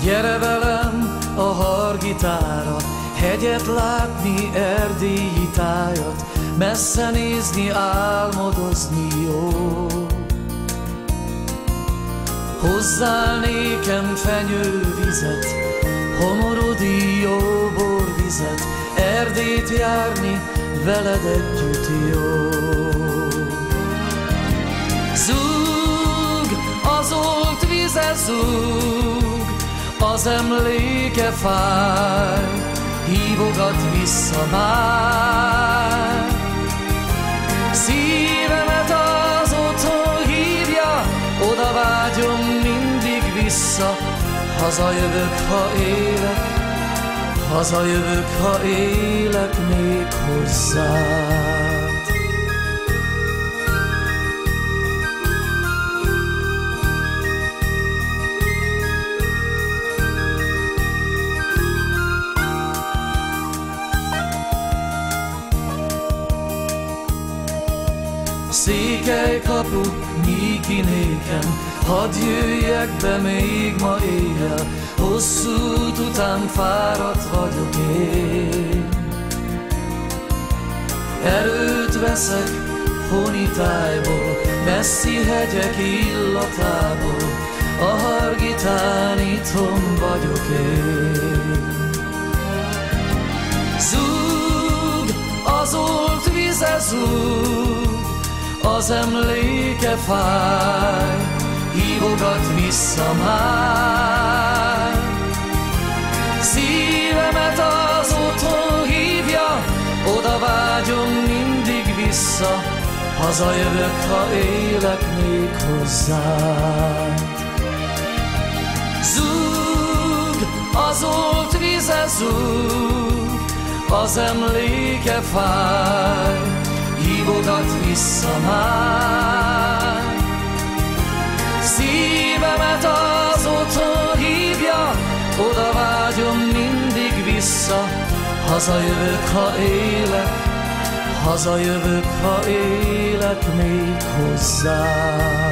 Gyere velem a Hargitára, hegyet látni, erdélyi tájat, messze nézni, álmodozni jó. Hozzál nékem fenyővizet, homorodi jó borvizet, Erdélyt járni veled együtt jó. Zúg az olt vize, zúg, az emléke fáj, hívogat vissza már. Szívemet az otthon hívja, oda vágyom mindig vissza. Hazajövök, ha élek, hazajövök, ha élek még hozzád. Székelykapu, nyíj ki nékem, hadd jöjjek be még ma éjjel, hosszú út után fáradt vagyok én. Erőt veszek Honitájból, messzi hegyek illatából, a Hargitán itthon vagyok én. Zúg az olt vize, zúg, az emléke fáj, hívogat vissza már. Szívemet az otthon hívja, oda vágyom mindig vissza. Hazajövök, ha élek még hozzád. Zúg az olt vize, zúg, az emléke fáj, hívogat vissza már. Szívemet az otthon hívja, oda vágyom mindig vissza. Hazajövök, ha élek, hazajövök, ha élek még hozzád.